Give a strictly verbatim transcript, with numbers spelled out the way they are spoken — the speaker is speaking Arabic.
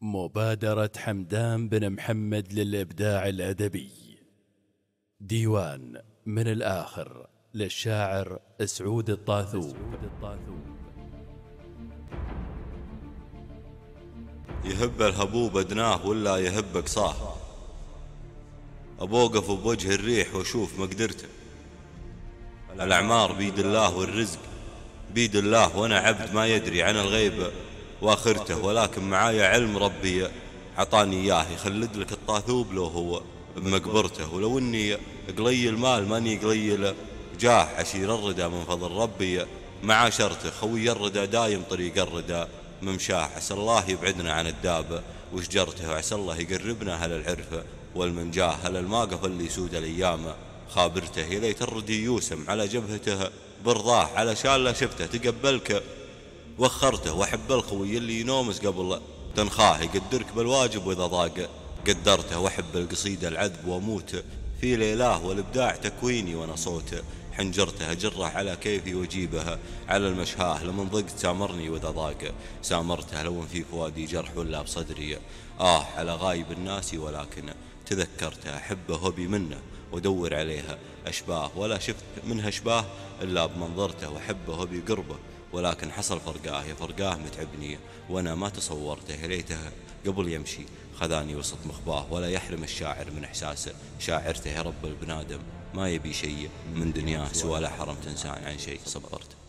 مبادرة حمدان بن محمد للإبداع الأدبي. ديوان من الآخر للشاعر سعود الطاثوب. يهب الهبوب أدناه ولا يهبك صاه، أبوقف بوجه الريح وأشوف مقدرته. الأعمار بيد الله والرزق بيد الله، وأنا عبد ما يدري عن الغيب واخرته، ولكن معايا علم ربي عطاني إياه يخلد لك الطاثوب لو هو بمقبرته. ولو إني قليل مال ماني قليل جاه، عشير الردى من فضل ربي معاشرته. خوي الردى دايم طريق الردى ممشاه، عسى الله يبعدنا عن الدابة وشجرته، وعسى الله يقربنا هل العرفة والمنجاه. هل الماقف اللي يسود الأيام خابرته، يا ليت الردي يوسم على جبهته برضاه، على شال شفته تقبلك وخرته. واحب الخوي اللي ينومس قبل تنخاه، يقدرك بالواجب واذا ضاق قدرته. واحب القصيدة العذب واموت في ليلاه، والابداع تكويني وانا صوته حنجرته. اجره على كيفي وجيبها على المشهاه، لمن ضقت سامرني واذا ضاق سامرته. لو في فؤادي جرح ولا بصدري آه على غايب الناس، ولكن تذكرته. أحبه هبي منه ودور عليها أشباه، ولا شفت منها أشباه إلا بمنظرته. وأحبه هبي قربه ولكن حصل فرقاه، يا فرقاه متعبني وأنا ما تصورته. يا ليته قبل يمشي خذاني وسط مخباه، ولا يحرم الشاعر من إحساسه شاعرته. يا رب البنادم ما يبي شيء من دنياه سوى لا حرم تنسان عن شيء صبرته.